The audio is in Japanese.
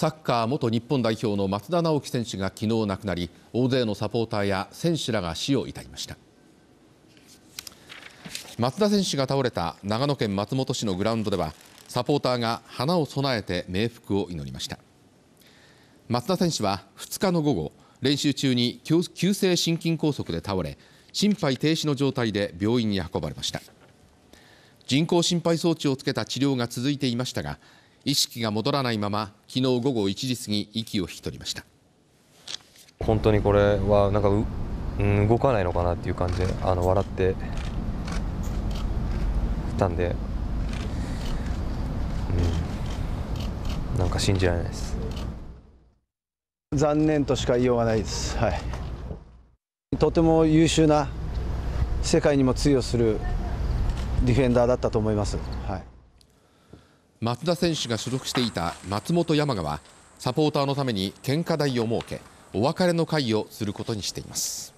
サッカー元日本代表の松田直樹選手が昨日亡くなり、大勢のサポーターや選手らが死を悼みました。松田選手が倒れた長野県松本市のグラウンドでは、サポーターが花を供えて冥福を祈りました。松田選手は2日の午後、練習中に急性心筋梗塞で倒れ、心肺停止の状態で病院に運ばれました。人工心肺装置をつけた治療が続いていましたが、意識が戻らないまま昨日午後1時過ぎ息を引き取りました。 本当にこれはなんか動かないのかなっていう感じで笑ってたんで、なんか信じられないです。 残念としか言いようがないです。はい、とても優秀な、世界にも通用するディフェンダーだったと思います。はい、 松田選手が所属していた松本山雅はサポーターのために献花台を設け、お別れの会をすることにしています。